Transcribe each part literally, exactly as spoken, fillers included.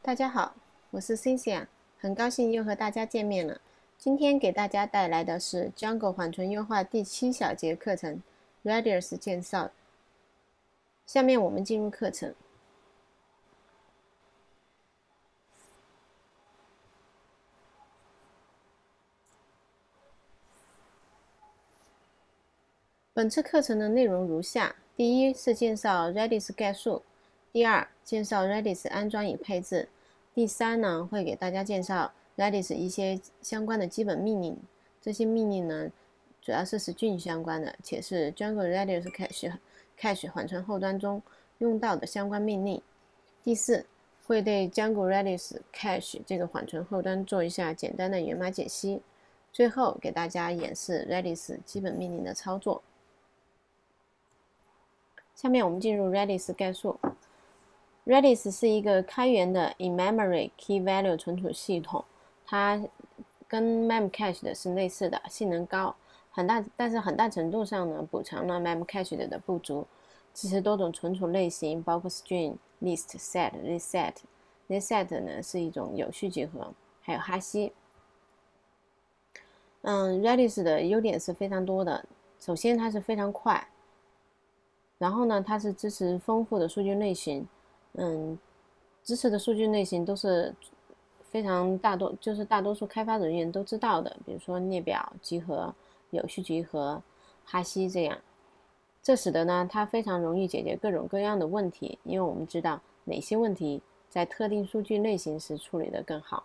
大家好，我是 Cynthia， 很高兴又和大家见面了。今天给大家带来的是 Django 缓存优化第七小节课程 Radius 介绍。下面我们进入课程。本次课程的内容如下：第一是介绍 Redis 概述；第二，介绍 Redis 安装与配置；第三呢，会给大家介绍 Redis 一些相关的基本命令。这些命令呢，主要是 string 相关的，且是 Django Redis Cache Cache 缓存后端中用到的相关命令。第四，会对 Django Redis Cache 这个缓存后端做一下简单的源码解析。最后给大家演示 Redis 基本命令的操作。下面我们进入 Redis 概述。Redis 是一个开源的 in-memory key value 存储系统，它跟 Memcache 的是类似的，性能高，很大，但是很大程度上呢补偿了 Memcache 的的不足，支持多种存储类型，包括 string、list、set、reset。reset 呢是一种有序集合，还有哈希。嗯 ，Redis 的优点是非常多的，首先它是非常快。然后呢，它是支持丰富的数据类型，嗯，支持的数据类型都是非常大多，就是大多数开发人员都知道的，比如说列表、集合、有序集合、哈希这样。这使得呢，它非常容易解决各种各样的问题，因为我们知道哪些问题在特定数据类型时处理得更好。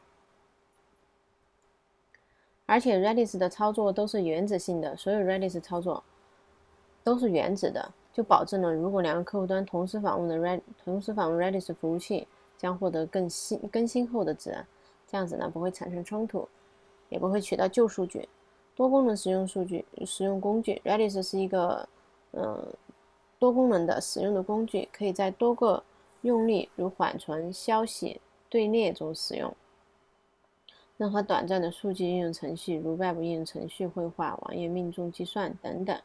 而且 Redis 的操作都是原子性的，所有 Redis 操作都是原子的。就保证了，如果两个客户端同时访问的 Red 同时访问 Redis 服务器，将获得更新更新后的值，这样子呢不会产生冲突，也不会取到旧数据。多功能使用数据使用工具 ，Redis 是一个嗯、呃、多功能的使用的工具，可以在多个用例如缓存、消息、队列中使用。任何短暂的数据应用程序，如 Web 应用程序绘画、网页命中计算等等。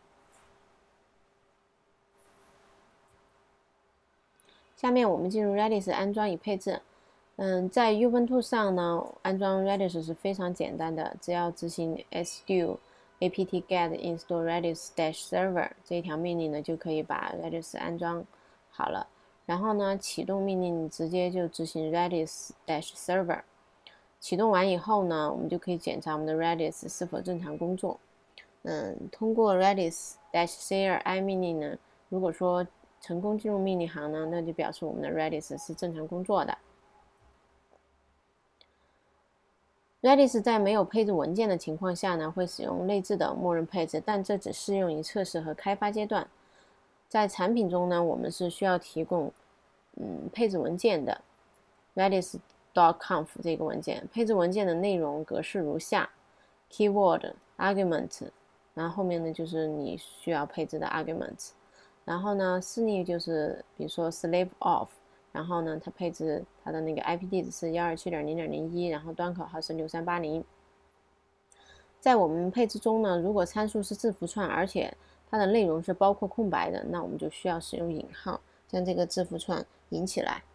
下面我们进入 Redis 安装与配置。嗯，在 Ubuntu 上呢，安装 Redis 是非常简单的，只要执行 sudo apt-get install redis-server 这一条命令呢，就可以把 Redis 安装好了。然后呢，启动命令直接就执行 redis-server。启动完以后呢，我们就可以检查我们的 Redis 是否正常工作。嗯，通过 redis-cli 命令呢，如果说成功进入命令行呢，那就表示我们的 Redis 是正常工作的。Redis 在没有配置文件的情况下呢，会使用内置的默认配置，但这只适用于测试和开发阶段。在产品中呢，我们是需要提供嗯配置文件的 redis.conf 这个文件。配置文件的内容格式如下 ：keyword、argument， 然后后面呢就是你需要配置的 arguments。然后呢，私密就是比如说 slave of， 然后呢，它配置它的那个 I P 地址是 一二七点零点零一， 然后端口号是六三八零。在我们配置中呢，如果参数是字符串，而且它的内容是包括空白的，那我们就需要使用引号将这个字符串引起来。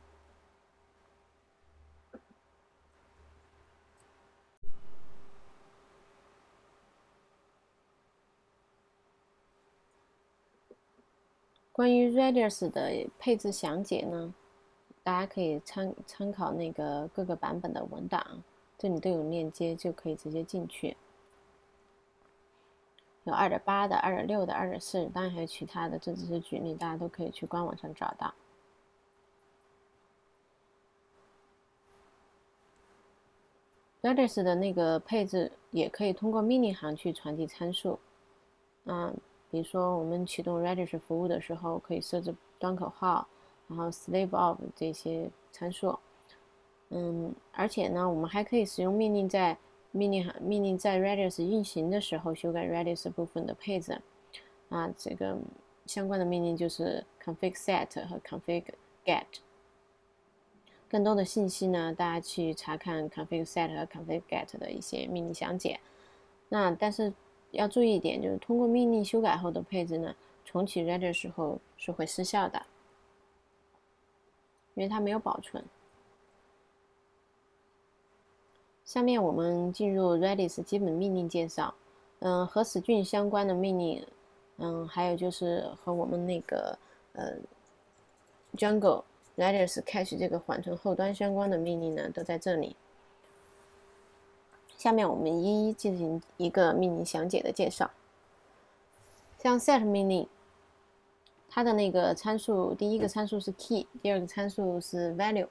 关于 Redis 的配置详解呢，大家可以参参考那个各个版本的文档，这里都有链接，就可以直接进去。有 二点八 的、二点六 的、二点四， 当然还有其他的，这只是举例，大家都可以去官网上找到。Redis 的那个配置也可以通过命令行去传递参数。嗯，比如说我们启动 Redis 服务的时候，可以设置端口号，然后 slave of 这些参数。嗯，而且呢，我们还可以使用命令在命令行命令在 Redis 运行的时候修改 Redis 部分的配置。啊，这个相关的命令就是 config set 和 config get。更多的信息呢，大家去查看 config set 和 config get 的一些命令详解。那但是要注意一点，就是通过命令修改后的配置呢，重启 Redis 的时候是会失效的，因为它没有保存。 下面我们进入 Redis 基本命令介绍。嗯，和 string 相关的命令，嗯，还有就是和我们那个呃 Django Redis Cache 这个缓存后端相关的命令呢，都在这里。下面我们一一进行一个命令详解的介绍。像 set 命令，它的那个参数，第一个参数是 key， 第二个参数是 value。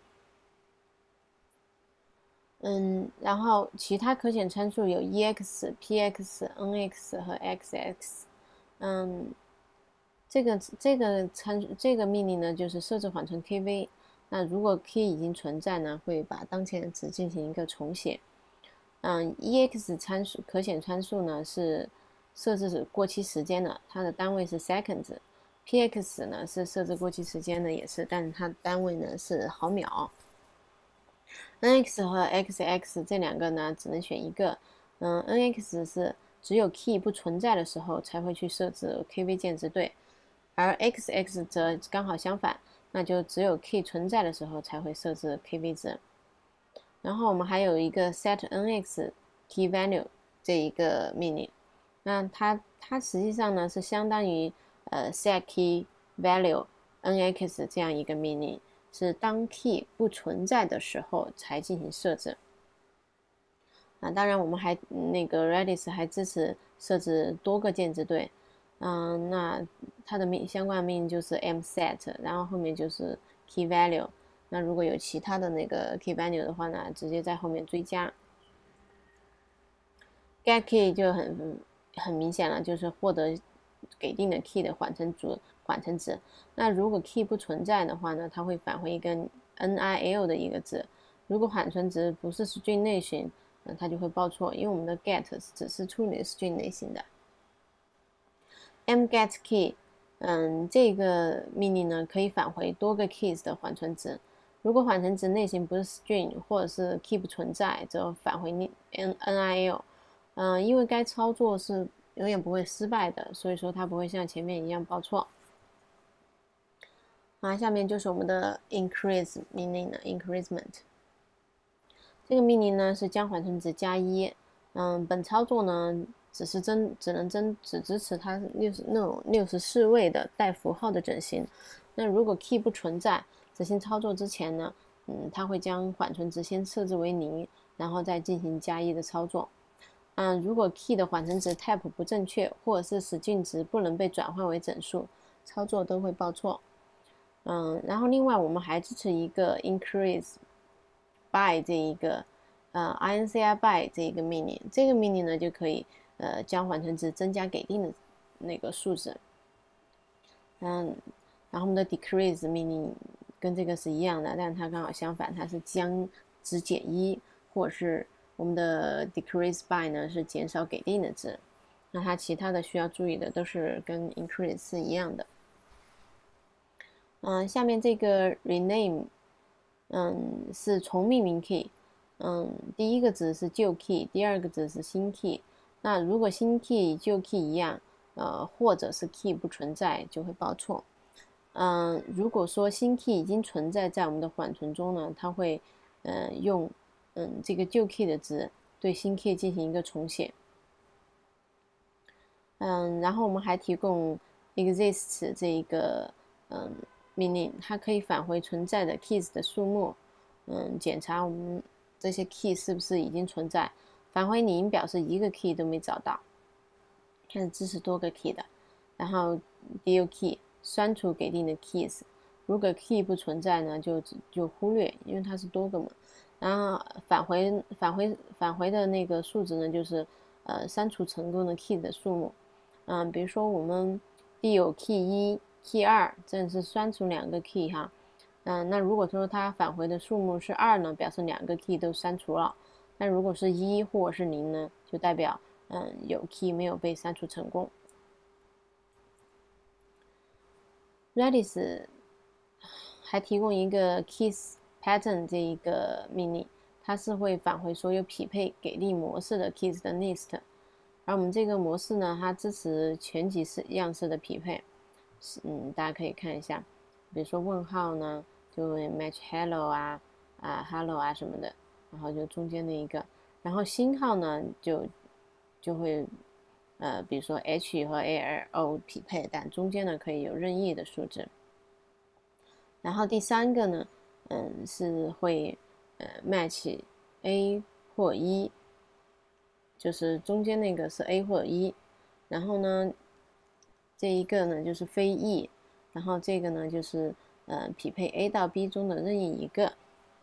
嗯，然后其他可选参数有 ex、px、nx 和 xx。嗯，这个这个参这个命令呢，就是设置缓存 K V。那如果 key 已经存在呢，会把当前的值进行一个重写。嗯 ，ex 参数可选参数呢是设置过期时间的，它的单位是 seconds。px 呢是设置过期时间的，也是，但是它单位呢是毫秒。nx 和 xx 这两个呢，只能选一个。嗯 ，nx 是只有 key 不存在的时候才会去设置 K V 键值对，而 xx 则刚好相反，那就只有 key 存在的时候才会设置 K V 值。然后我们还有一个 set nx key value 这一个命令，那它它实际上呢是相当于呃 set key value nx 这样一个命令。是当 key 不存在的时候才进行设置。啊，当然我们还那个 Redis 还支持设置多个键值对。嗯，那它的命相关的命令就是 mset， 然后后面就是 key value。那如果有其他的那个 key value 的话呢，直接在后面追加。get key 就很很明显了，就是获得给定的 key 的缓存值。缓存值。那如果 key 不存在的话呢，它会返回一个 nil 的一个值。如果缓存值不是 string 类型，那它就会报错，因为我们的 get 只是处理 string 类型的。mget key， 嗯，这个命令呢可以返回多个 keys 的缓存值。如果缓存值类型不是 string 或者是 key 不存在，则返回 nil。嗯，因为该操作是永远不会失败的，所以说它不会像前面一样报错。啊，下面就是我们的 increase 命令了 increment。这个命令呢是将缓存值加一。嗯，本操作呢只是真只能真只支持它六十那种六十四位的带符号的整形。那如果 key 不存在，执行操作之前呢，嗯，它会将缓存值先设置为零，然后再进行加一的操作。嗯，如果 key 的缓存值 type 不正确，或者是 string 值不能被转换为整数，操作都会报错。嗯，然后另外我们还支持一个 increase by 这一个呃 incr by 这一个命令。这个命令呢就可以呃将缓存值增加给定的那个数值。嗯，然后我们的 decrease 命令跟这个是一样的，但是它刚好相反，它是将值减一，或者是我们的 decrease by 呢是减少给定的值。那它其他的需要注意的都是跟 increase 是一样的。嗯，下面这个 rename， 嗯，是重命名 key。嗯，第一个值是旧 key， 第二个值是新 key。那如果新 key 与旧 key 一样，呃，或者是 key 不存在，就会报错。嗯，如果说新 key 已经存在在我们的缓存中呢，它会呃用嗯这个旧 key 的值对新 key 进行一个重写。嗯，然后我们还提供 exists 这一个嗯。命令它可以返回存在的 keys 的数目，嗯，检查我们这些 key 是不是已经存在。返回零表示一个 key 都没找到，看是支持多个 key 的。然后 del key 删除给定的 keys， 如果 key 不存在呢，就就忽略，因为它是多个嘛。然后返回返回返回的那个数值呢，就是呃删除成功的 key 的数目。嗯，比如说我们 del key 一。key 二，这是删除两个 key 哈，嗯，那如果说它返回的数目是二呢，表示两个 key 都删除了。那如果是一或者是零呢，就代表嗯有 key 没有被删除成功。Redis 还提供一个 keys pattern 这一个命令，它是会返回所有匹配给定模式的 keys 的 list。而我们这个模式呢，它支持全级式样式的匹配。嗯，大家可以看一下，比如说问号呢，就会 match hello 啊啊 hello 啊什么的，然后就中间那一个， 然后星号呢就就会呃，比如说 H 和 A L O 匹配，但中间呢可以有任意的数字。然后第三个呢，嗯，是会呃 match A 或一，就是中间那个是 A 或一，然后呢，这一个呢就是非 E， 然后这个呢就是呃匹配 A 到 B 中的任意一个。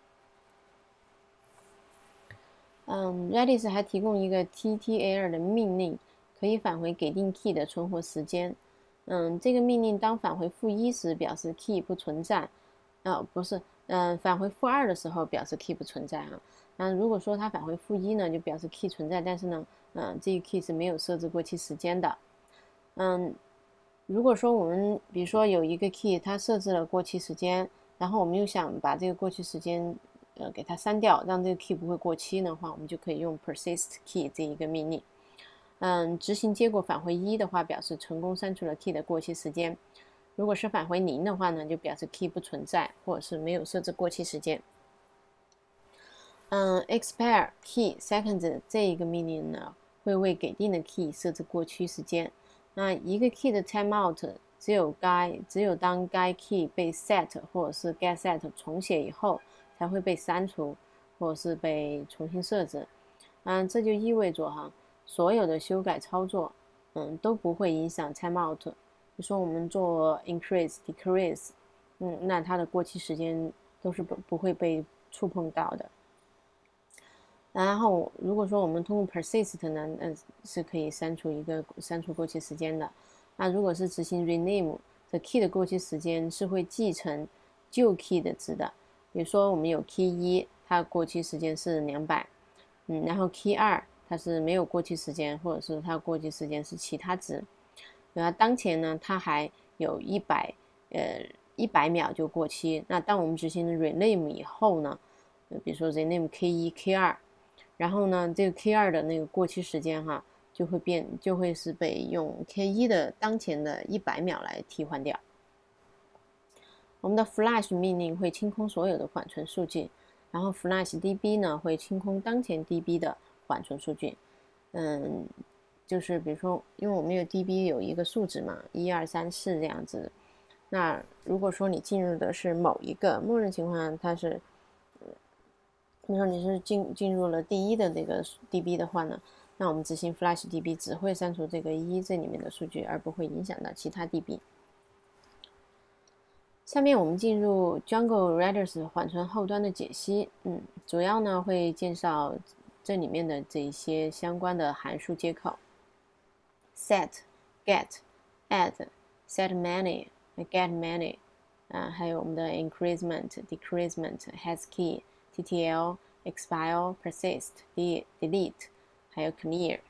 嗯 Redis 还提供一个 T T L 的命令，可以返回给定 key 的存活时间。嗯，这个命令当返回负一时，表示 key 不存在。哦，不是，嗯，返回负二的时候表示 key 不存在啊。那如果说它返回负一呢，就表示 key 存在，但是呢，嗯，这个 key 是没有设置过期时间的。嗯，如果说我们比如说有一个 key 它设置了过期时间，然后我们又想把这个过期时间呃给它删掉，让这个 key 不会过期的话，我们就可以用 persist key 这一个命令。嗯，执行结果返回一的话，表示成功删除了 key 的过期时间。如果是返回零的话呢，就表示 key 不存在，或者是没有设置过期时间。嗯 ，expire key seconds 这一个命令呢，会为给定的 key 设置过期时间。那一个 key 的 timeout 只有该只有当该 key 被 set 或者是 get set 重写以后，才会被删除或者是被重新设置。嗯，这就意味着哈，所有的修改操作，嗯，都不会影响 timeout。比如说我们做 increase decrease， 嗯，那它的过期时间都是不不会被触碰到的。然后如果说我们通过 persist 呢，嗯，是可以删除一个删除过期时间的。那如果是执行 rename， 这 key 的过期时间是会继承旧 key 的值的。比如说我们有 key 一，它过期时间是两百，嗯，然后 key 二它是没有过期时间，或者是它过期时间是其他值。然后当前呢，它还有一百呃一百秒就过期。那当我们执行 rename 以后呢，比如说 rename K 一 K 二，然后呢，这个 K 二的那个过期时间哈，就会变就会是被用 K 一的当前的一百秒来替换掉。我们的 flush 命令会清空所有的缓存数据，然后 flush D B 呢会清空当前 D B 的缓存数据。嗯，就是比如说，因为我们有 D B 有一个数值嘛，一二三四这样子。那如果说你进入的是某一个默认情况下，它是，比如说你是进进入了第一的这个 D B 的话呢，那我们执行 flush D B 只会删除这个一这里面的数据，而不会影响到其他 D B。下面我们进入 Django Redis 缓存后端的解析，嗯，主要呢会介绍这里面的这一些相关的函数接口 ，set、get、add、set many、get many， 啊，还有我们的 increment、decrement、hasKey、T T L、expile、persist、delete， 还有 clear。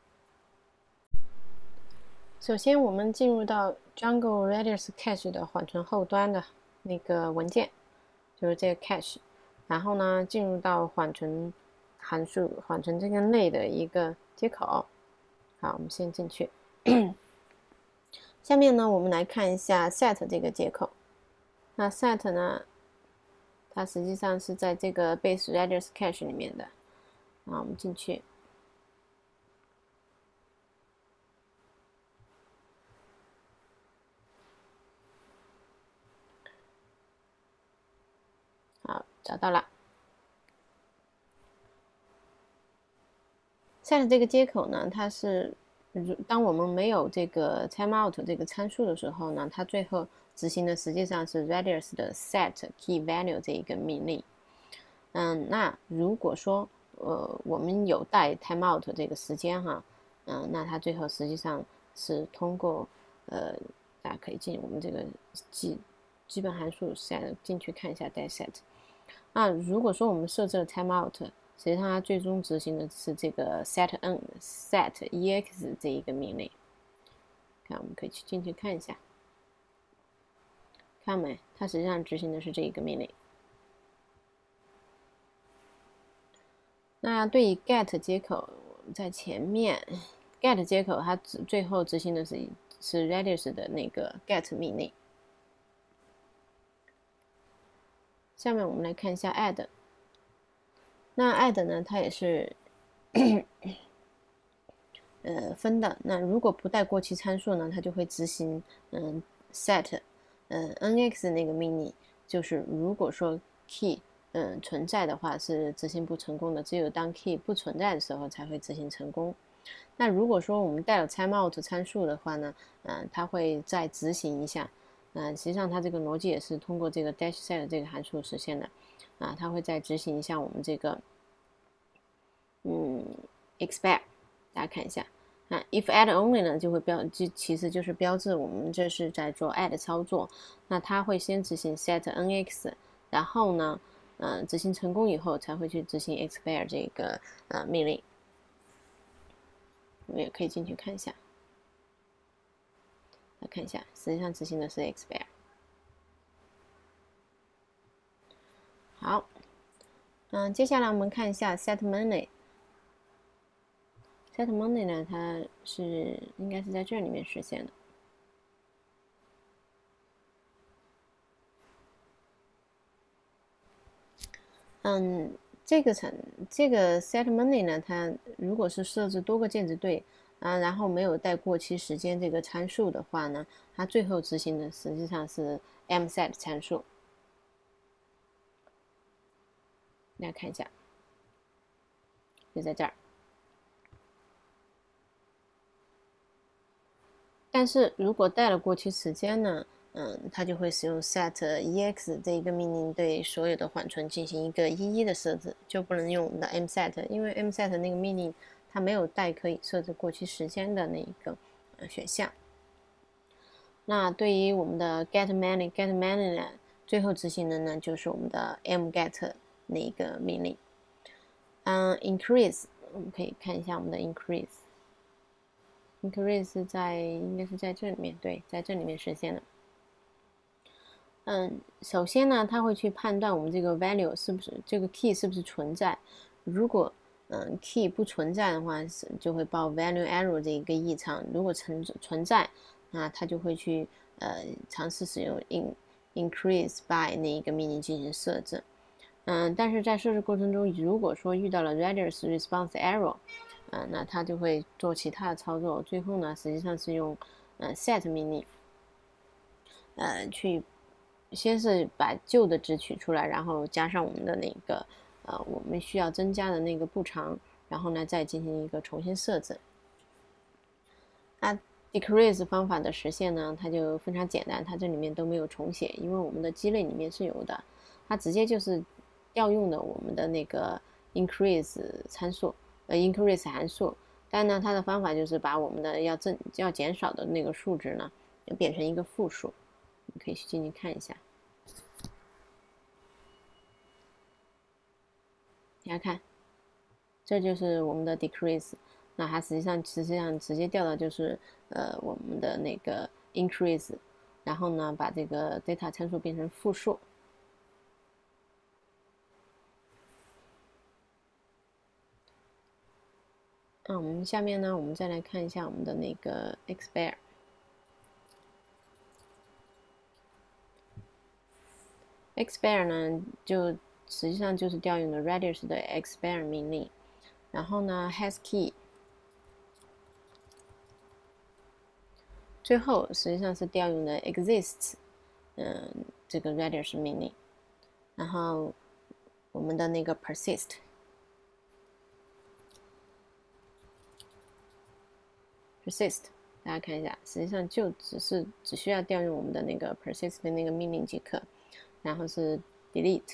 首先，我们进入到 Django Redis Cache 的缓存后端的那个文件，就是这个 cache。然后呢，进入到缓存函数缓存这个类的一个接口。好，我们先进去。下面呢，我们来看一下 set 这个接口。那 set 呢，它实际上是在这个 base Redis Cache 里面的。啊，我们进去。好，找到了。set 这个接口呢，它是当我们没有这个 timeout 这个参数的时候呢，它最后执行的实际上是 Redis 的 set key value 这一个命令。嗯，那如果说呃我们有带 timeout 这个时间哈，嗯，那它最后实际上是通过呃大家可以进我们这个基基本函数 set 进去看一下带 set。那如果说我们设置了 timeout， 实际上它最终执行的是这个 set n set ex 这一个命令。看，我们可以去进去看一下，看没？它实际上执行的是这一个命令。那对于 get 接口，在前面 get 接口它最后执行的是是 Redis 的那个 get 命令。下面我们来看一下 add。那 add 呢，它也是呃分的。那如果不带过期参数呢，它就会执行嗯 set 嗯 nx 那个命令，就是如果说 key 嗯存在的话是执行不成功的，只有当 key 不存在的时候才会执行成功。那如果说我们带了 timeout 参数的话呢，嗯，它会再执行一下。嗯，实际上它这个逻辑也是通过这个 dash set 这个函数实现的。啊，它会再执行一下我们这个嗯 expect， 大家看一下。啊 if add only 呢就会标，就其实就是标志我们这是在做 add 操作。那它会先执行 set nx， 然后呢，呃，执行成功以后才会去执行 expect 这个呃命令。我们也可以进去看一下，来看一下，实际上执行的是 expect。好，嗯，接下来我们看一下 set money。set money 呢，它是应该是在这里面实现的。嗯，这个层这个 set money 呢，它如果是设置多个键值对啊，然后没有带过期时间这个参数的话呢，它最后执行的实际上是 mset 参数。大家看一下，就在这儿。但是如果带了过期时间呢，嗯，它就会使用 set ex 这一个命令对所有的缓存进行一个一一的设置，就不能用我们的 mset， 因为 mset 那个命令它没有带可以设置过期时间的那一个呃选项。那对于我们的 get money get money 呢，最后执行的呢就是我们的 mget 那一个命令。嗯 ，increase 我们可以看一下我们的 increase。increase 在应该是在这里面，对，在这里面实现的。嗯，首先呢，它会去判断我们这个 value 是不是这个 key 是不是存在。如果嗯 key 不存在的话，是就会报 value error 这一个异常。如果存存在，那它就会去呃尝试使用 in increase by 那一个命令进行设置。嗯，但是在设置过程中，如果说遇到了 radius response error，呃，那它就会做其他的操作。最后呢，实际上是用呃 set 命令，呃，去先是把旧的值取出来，然后加上我们的那个呃我们需要增加的那个步长，然后呢再进行一个重新设置。那 decrease 方法的实现呢，它就非常简单，它这里面都没有重写，因为我们的机类里面是有的，它直接就是调用的我们的那个 increase 参数。呃 increase 函数，但呢，它的方法就是把我们的要增要减少的那个数值呢，变成一个负数。你可以去进去看一下，大家看，这就是我们的 decrease。那它实际上实际上直接调到就是呃我们的那个 increase， 然后呢把这个 data 参数变成负数。那我们下面呢，我们再来看一下我们的那个 expect。expect 呢，就实际上就是调用的 radius 的 expect 命令，然后呢 has key， 最后实际上是调用的 exists， 嗯，这个 radius 命令，然后我们的那个 persist。persist， 大家看一下，实际上就只是只需要调用我们的那个 persist 的那个命令即可，然后是 delete，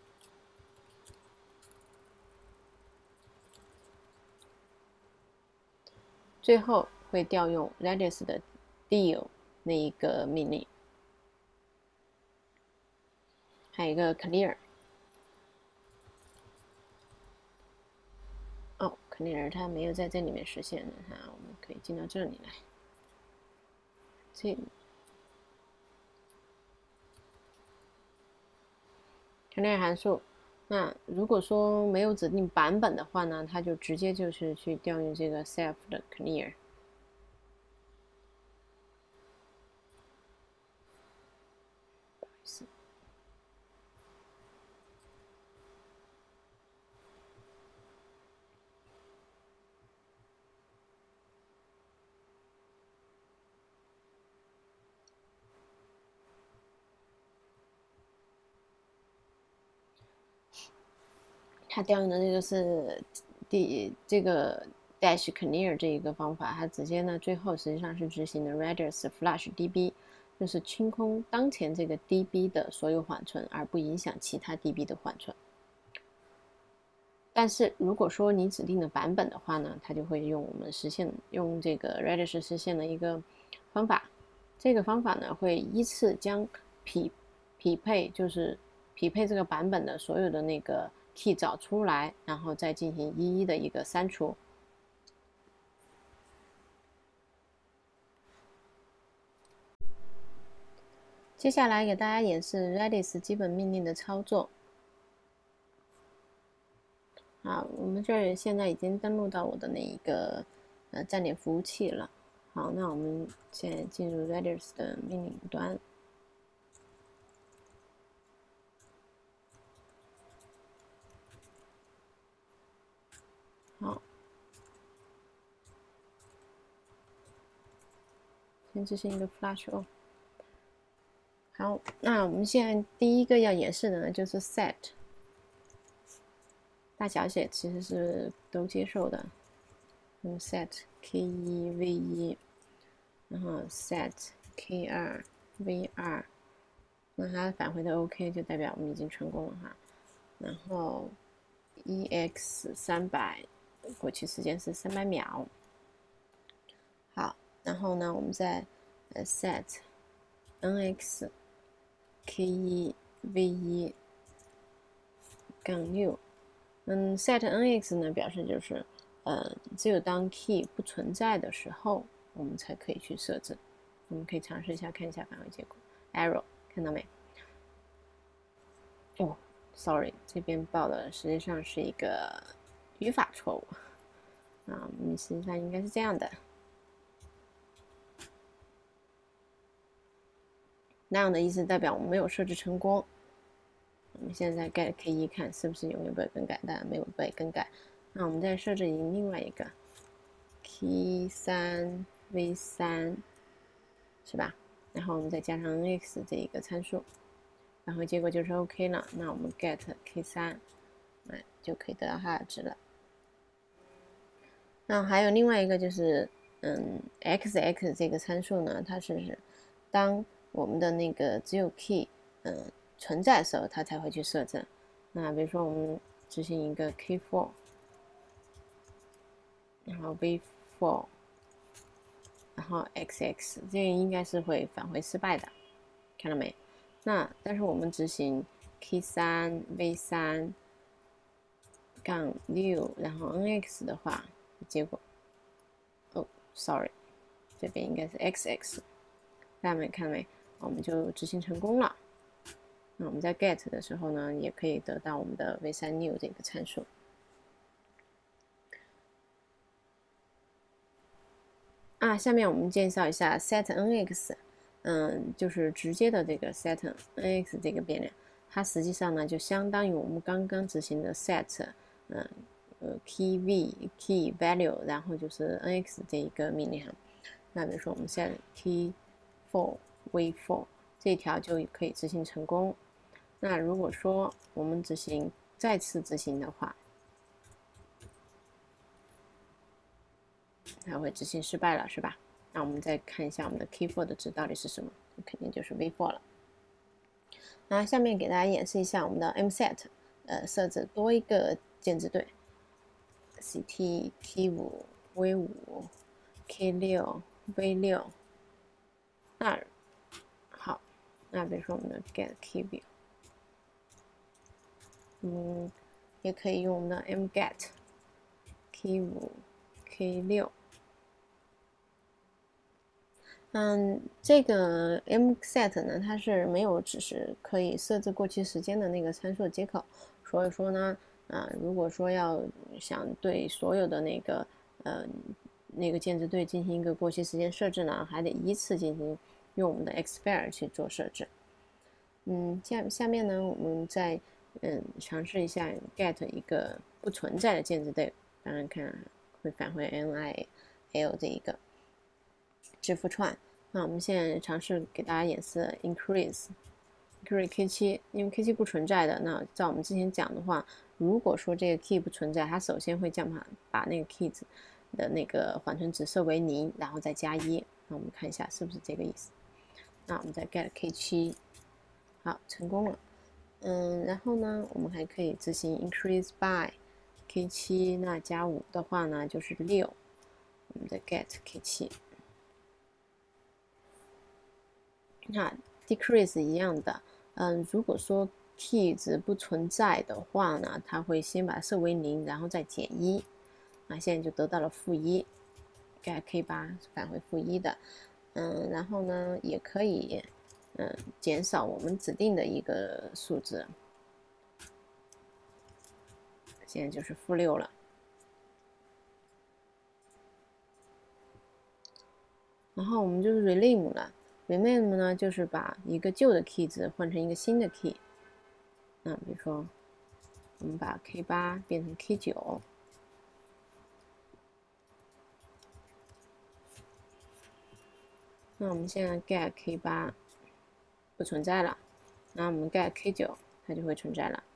最后会调用 radius 的 deal 那一个命令，还有一个 clear。哦 ，clear 它没有在这里面实现的，哈，我们可以进到这里来。这 clear 函数，那如果说没有指定版本的话呢，它就直接就是去调用这个 self 的 clear。 它调用的这个是第这个 dash clear 这一个方法，它直接呢最后实际上是执行的 Redis flush D B， 就是清空当前这个 D B 的所有缓存，而不影响其他 D B 的缓存。但是如果说你指定的版本的话呢，它就会用我们实现用这个 Redis 实现的一个方法。这个方法呢会依次将匹匹配就是匹配这个版本的所有的那个 key 找出来，然后再进行一一的一个删除。接下来给大家演示 Redis 基本命令的操作。好，我们这儿现在已经登录到我的那一个呃站点服务器了。好，那我们现在进入 Redis 的命令端。好，先执行一个 flush off。好，那我们现在第一个要演示的呢，就是 set， 大小写其实是都接受的。嗯 set k 一 v 一，然后 set k 二 v 二，那它返回的 OK 就代表我们已经成功了哈。然后 ex 三百，过去时间是三百秒。好，然后呢，我们再呃 set nx k 一 v 一杠六，嗯 set nx 呢表示就是呃只有当 key 不存在的时候，我们才可以去设置。我们可以尝试一下看一下返回结果 ，error 看到没？哦 ，sorry， 这边报的实际上是一个语法错误啊，我们实际上应该是这样的。那样的意思代表我们没有设置成功。我们现在 get k 一看是不是有没有被更改？当然没有被更改。那我们再设置另外一个 k 三 v 三，是吧？然后我们再加上 nx 这一个参数，然后结果就是 OK 了。那我们 get k 三，哎，就可以得到它的值了。那还有另外一个就是，嗯 ，xx 这个参数呢，它是当我们的那个只有 key 嗯存在的时候，它才会去设置。那比如说我们执行一个 k 四， 然后 v 四， 然后 xx， 这个应该是会返回失败的，看到没？那但是我们执行 k 三 v 三杠六，然后 nx 的话，结果哦 ，sorry， 这边应该是 xx， 大家没看到没？我们就执行成功了。那我们在 get 的时候呢，也可以得到我们的 v 三 new 这个参数。啊，下面我们介绍一下 set nx， 嗯，就是直接的这个 set nx 这个变量，它实际上呢就相当于我们刚刚执行的 set， 嗯，呃 key v key value， 然后就是 nx 这一个命令。那比如说我们 set key four v four 这一条就可以执行成功。那如果说我们执行再次执行的话，它会执行失败了，是吧？那我们再看一下我们的 key four 的值到底是什么，肯定就是 v four 了。那下面给大家演示一下我们的 mset， 呃，设置多一个键值对 ，ct k 五 v 五 k 六 v 六。那好，那比如说我们的 get key view。嗯，也可以用我们的 mget k 五 k 六。嗯，这个 mset 呢，它是没有只是可以设置过期时间的那个参数接口，所以说呢，啊、呃，如果说要想对所有的那个呃那个键值对进行一个过期时间设置呢，还得依次进行用我们的 expire 去做设置。嗯，下下面呢，我们再嗯尝试一下 get 一个不存在的键值对，当然看会返回 nil 这一个字符串。那我们现在尝试给大家演示 increase， create K 七，因为 K 七不存在的，那照我们之前讲的话，如果说这个 key 不存在，它首先会将它把那个 key 的那个缓存值设为零，然后再加一。那我们看一下是不是这个意思？那我们再 get K 七，好，成功了。嗯，然后呢，我们还可以执行 increase by K 七，那加五的话呢就是六。我们再 get K 七，那 decrease 一样的。嗯，如果说 key 值不存在的话呢，它会先把它设为零，然后再减一。那现在就得到了负一 ，get K 八返回负一的。嗯，然后呢，也可以嗯减少我们指定的一个数字，现在就是负六了。然后我们就是 rename 了 ，rename 呢就是把一个旧的 key 值换成一个新的 key。那比如说，我们把 K 八变成 K 九。那我们现在 get K 八不存在了，那我们 get K 九它就会存在了。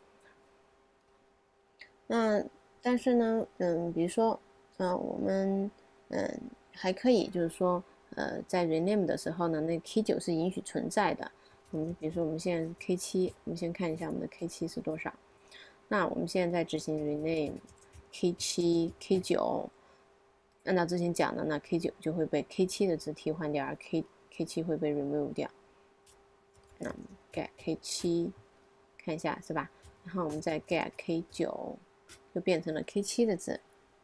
那但是呢，嗯，比如说，嗯、呃，我们嗯还可以就是说，呃，在 rename 的时候呢，那 K 九是允许存在的。嗯，比如说我们现在 K 七，我们先看一下我们的 K 七是多少。那我们现在在执行 rename K 七 K 九。按照之前讲的，那 K 九就会被 K 七的值替换掉，而 K K 七会被 remove 掉。那 get K 七，看一下是吧？然后我们再 get K 九，就变成了 K 七的值。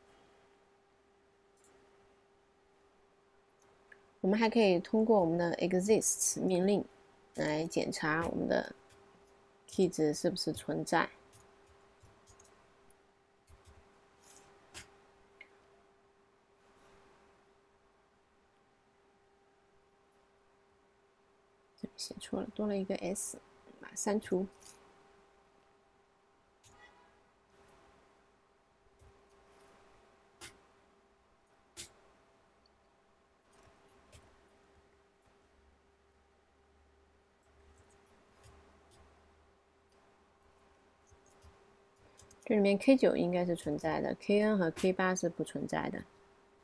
我们还可以通过我们的 exists 命令来检查我们的 key 值是不是存在。写错了，多了一个 s， 把它删除。这里面 K 九应该是存在的 ，K N 和 K 八是不存在的。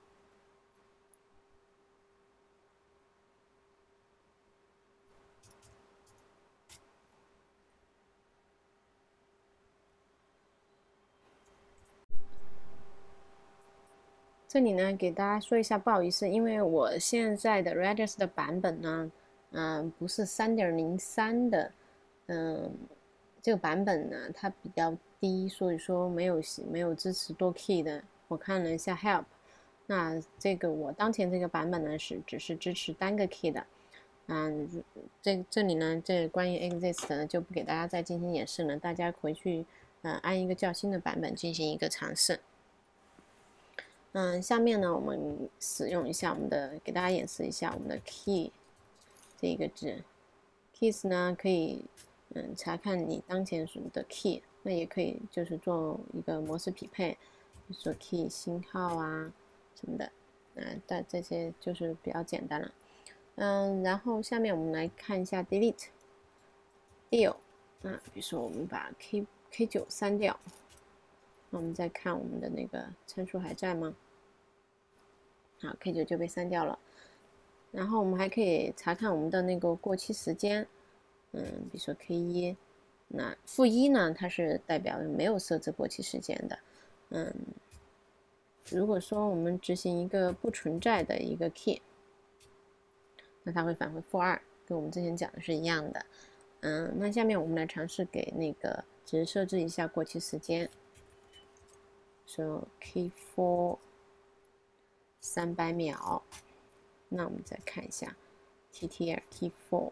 这里呢，给大家说一下，不好意思，因为我现在的 Redis 的版本呢，嗯，不是 三点零三 的，嗯，这个版本呢，它比较低，所以说没有没有支持多 key 的。我看了一下 help， 那这个我当前这个版本呢是只是支持单个 key 的，嗯，这这里呢，这关于 exist 呢就不给大家再进行演示了，大家回去嗯按一个较新的版本进行一个尝试。嗯，下面呢，我们使用一下我们的，给大家演示一下我们的 key 这一个字。keys 呢，可以嗯查看你当前属的 key， 那也可以就是做一个模式匹配，比如说 key 星号啊什么的，嗯，但这些就是比较简单了。嗯，然后下面我们来看一下 delete deal 啊，比如说我们把 K K 九删掉。那我们再看我们的那个参数还在吗？好 ，K 九就被删掉了。然后我们还可以查看我们的那个过期时间，嗯，比如说 K 一，那负一呢，它是代表没有设置过期时间的，嗯，如果说我们执行一个不存在的一个 key， 那它会返回负二，跟我们之前讲的是一样的。嗯，那下面我们来尝试给那个值设置一下过期时间。说 K 四 三百秒，那我们再看一下 T T L K 四，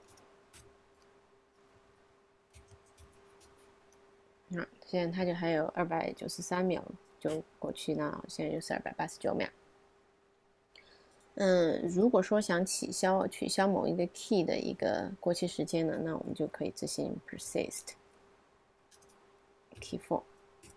那现在它就还有二百九十三秒就过去呢，现在就是二百八十九秒。嗯，如果说想取消取消某一个 key 的一个过期时间呢，那我们就可以执行 persist K 四。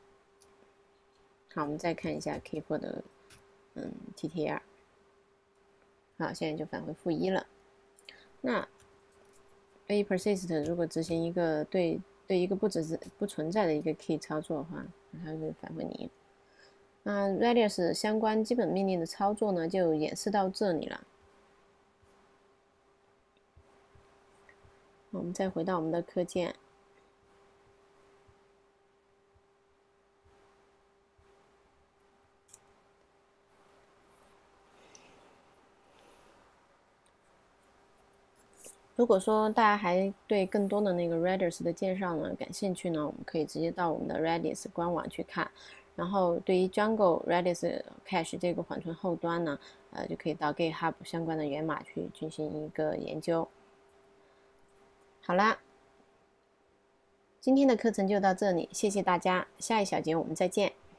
好，我们再看一下 K 四的嗯 T T L。好，现在就返回负一了。那 a persist 如果执行一个对对一个不只是不存在的一个 key 操作的话，它会返回你。那 Redis 相关基本命令的操作呢，就演示到这里了。我们再回到我们的课件。如果说大家还对更多的那个 Redis 的介绍呢感兴趣呢，我们可以直接到我们的 Redis 官网去看。然后对于 Django Redis Cache 这个缓存后端呢，呃，就可以到 GitHub 相关的源码去进行一个研究。好啦，今天的课程就到这里，谢谢大家，下一小节我们再见。